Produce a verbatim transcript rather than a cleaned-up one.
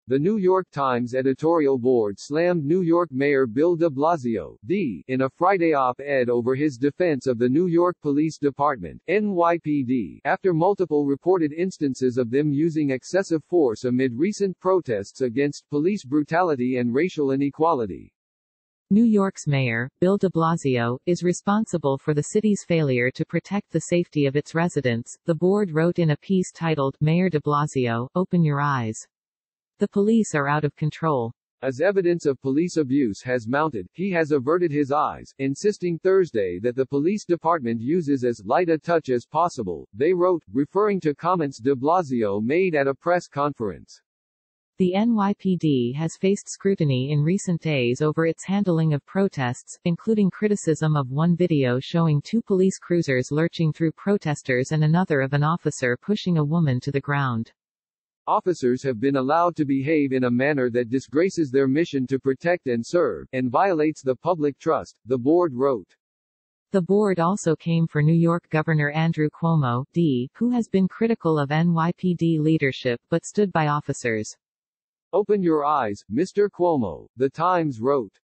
The New York Times editorial board slammed New York Mayor Bill de Blasio, D, in a Friday op-ed over his defense of the New York Police Department, N Y P D, after multiple reported instances of them using excessive force amid recent protests against police brutality and racial inequality. New York's mayor, Bill de Blasio, is responsible for the city's failure to protect the safety of its residents, the board wrote in a piece titled, Mayor de Blasio, Open Your Eyes. The police are out of control. As evidence of police abuse has mounted, he has averted his eyes, insisting Thursday that the police department uses as light a touch as possible, they wrote, referring to comments de Blasio made at a press conference. The N Y P D has faced scrutiny in recent days over its handling of protests, including criticism of one video showing two police cruisers lurching through protesters and another of an officer pushing a woman to the ground. Officers have been allowed to behave in a manner that disgraces their mission to protect and serve, and violates the public trust, the board wrote. The board also came for New York Governor Andrew Cuomo, D, who has been critical of N Y P D leadership but stood by officers. Open your eyes, Mister Cuomo, The Times wrote.